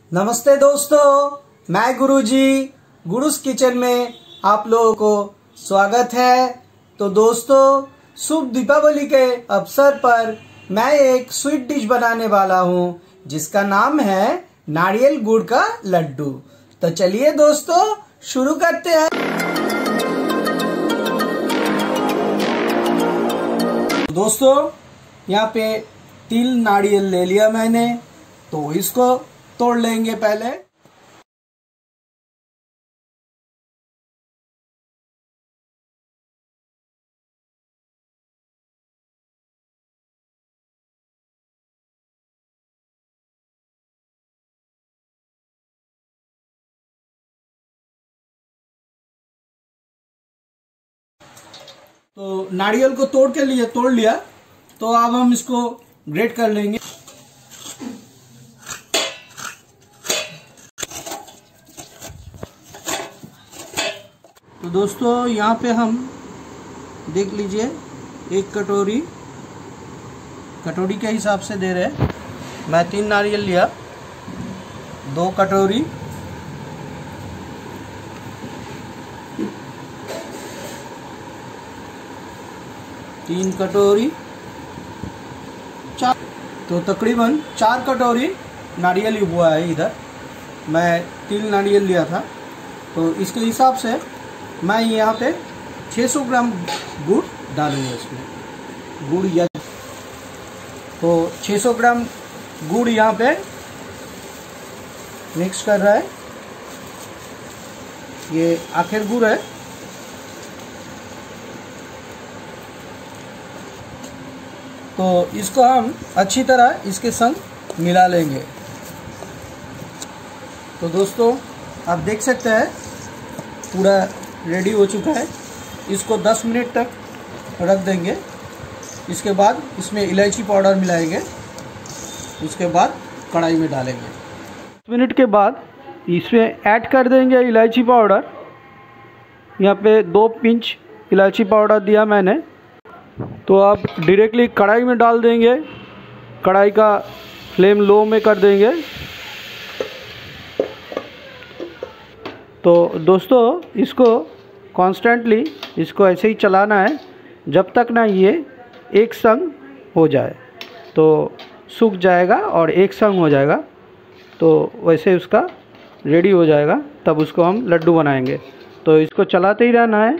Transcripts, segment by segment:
नमस्ते दोस्तों, मैं गुरुजी गुरुस किचन में आप लोगों को स्वागत है। तो दोस्तों, शुभ दीपावली के अवसर पर मैं एक स्वीट डिश बनाने वाला हूं जिसका नाम है नारियल गुड़ का लड्डू। तो चलिए दोस्तों शुरू करते हैं। दोस्तों, यहाँ पे 3 नारियल ले लिया मैंने, तो इसको तोड़ लेंगे पहले। तो नारियल को तोड़ लिया। तो अब हम इसको ग्रेट कर लेंगे। तो दोस्तों, यहाँ पे हम देख लीजिए, 1 कटोरी के हिसाब से दे रहे हैं। मैं 3 नारियल लिया, 2 कटोरी, तीन कटोरी, 4, तो तकरीबन 4 कटोरी नारियल ही हुआ है। इधर मैं 3 नारियल लिया था, तो इसके हिसाब से मैं यहाँ पे 600 ग्राम गुड़ डालूंगा इसमें। गुड़ या तो 600 ग्राम गुड़ यहाँ पे मिक्स कर रहा है। ये आखिर गुड़ है। तो इसको हम अच्छी तरह इसके संग मिला लेंगे। तो दोस्तों, आप देख सकते हैं पूरा रेडी हो चुका है। इसको 10 मिनट तक रख देंगे। इसके बाद इसमें इलायची पाउडर मिलाएंगे। उसके बाद कढ़ाई में डालेंगे। 10 मिनट के बाद इसमें ऐड कर देंगे इलायची पाउडर। यहाँ पे 2 पिंच इलायची पाउडर दिया मैंने। तो आप डायरेक्टली कढ़ाई में डाल देंगे। कढ़ाई का फ्लेम लो में कर देंगे। तो दोस्तों, इसको कॉन्स्टेंटली इसको ऐसे ही चलाना है जब तक ना ये एक संग हो जाए। तो सूख जाएगा और एक संग हो जाएगा, तो वैसे उसका रेडी हो जाएगा। तब उसको हम लड्डू बनाएंगे। तो इसको चलाते ही रहना है।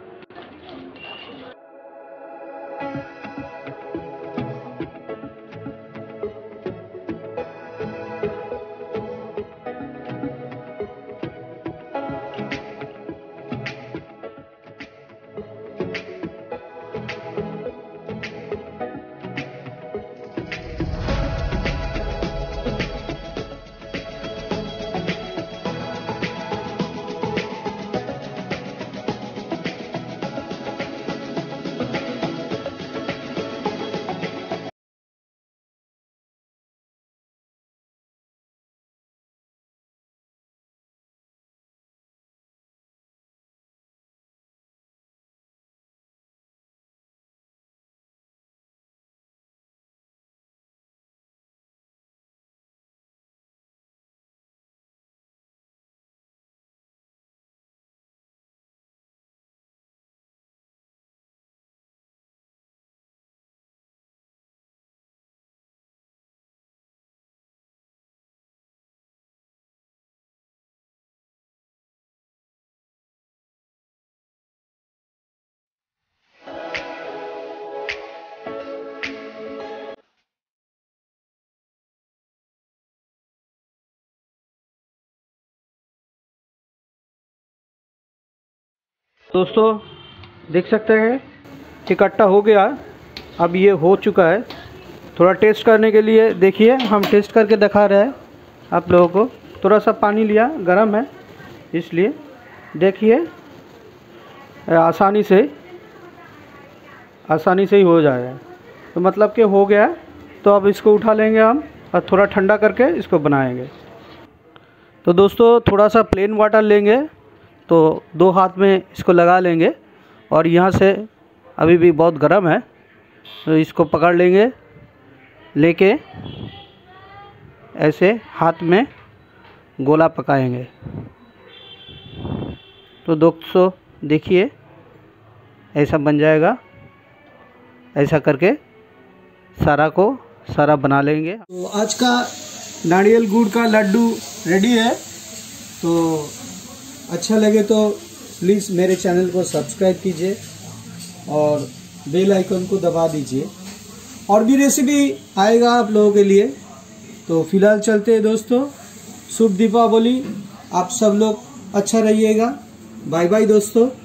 दोस्तों, देख सकते हैं इकट्ठा हो गया। अब ये हो चुका है। थोड़ा टेस्ट करने के लिए देखिए, हम टेस्ट करके दिखा रहे हैं आप लोगों को। थोड़ा सा पानी लिया, गरम है इसलिए। देखिए, आसानी से ही हो जाएगा। तो मतलब कि हो गया। तो अब इसको उठा लेंगे हम और थोड़ा ठंडा करके इसको बनाएंगे। तो दोस्तों, थोड़ा सा प्लेन वाटर लेंगे। तो 2 हाथ में इसको लगा लेंगे और यहाँ से अभी भी बहुत गर्म है, तो इसको पकड़ लेंगे। लेके ऐसे हाथ में गोला पकाएंगे। तो दोस्तों देखिए ऐसा बन जाएगा। ऐसा करके सारा बना लेंगे। तो आज का नारियल गुड़ का लड्डू रेडी है। तो अच्छा लगे तो प्लीज़ मेरे चैनल को सब्सक्राइब कीजिए और बेल आइकन को दबा दीजिए। और भी रेसिपी आएगा आप लोगों के लिए। तो फिलहाल चलते हैं दोस्तों। शुभ दीपावली। आप सब लोग अच्छा रहिएगा। बाय बाय दोस्तों।